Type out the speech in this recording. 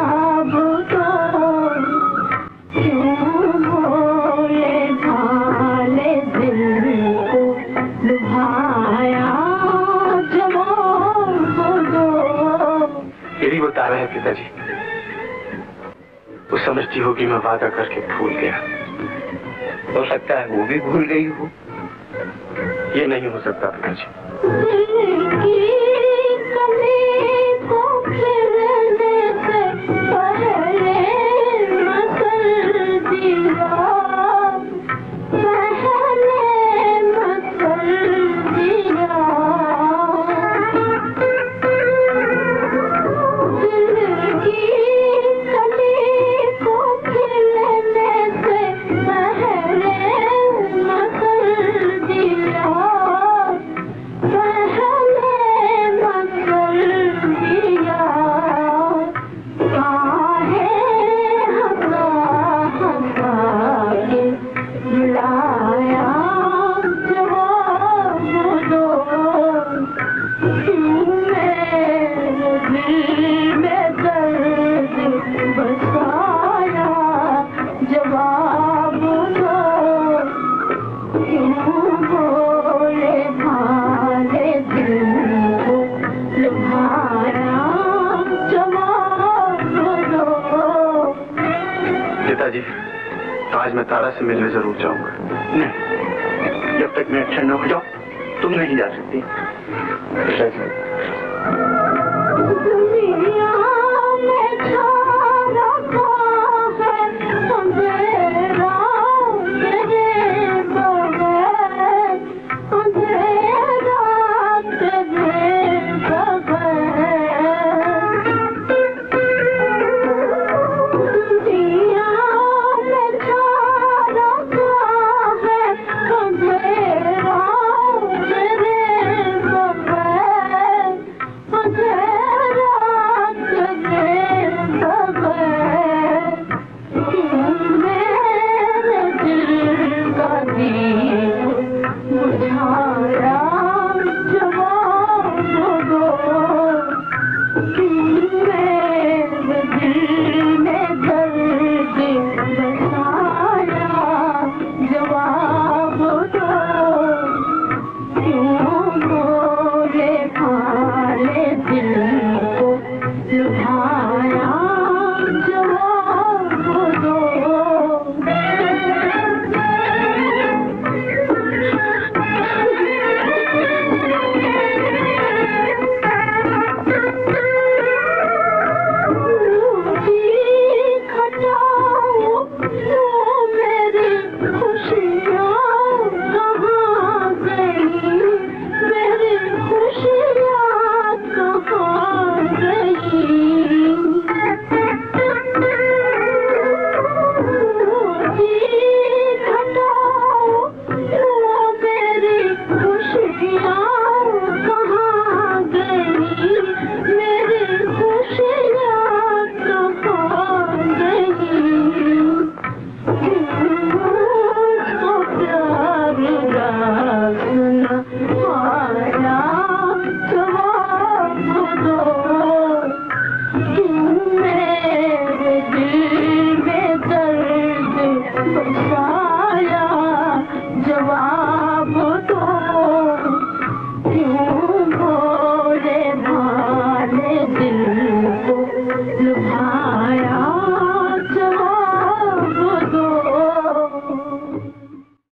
जवाब दो, क्यों भोले भाले दिल को लुभाया, जवाब दो। यही बता रहे हैं पिताजी। वो समझती होगी मैं वादा करके भूल गया। हो सकता है वो भी भूल गई हो। ये नहीं हो सकता पिताजी। पिताजी, आज मैं तारा से मिलने जरूर जाऊंगा। नहीं, जब तक मैं अच्छा न हो जाऊं, तुम नहीं जा सकती। दुनिया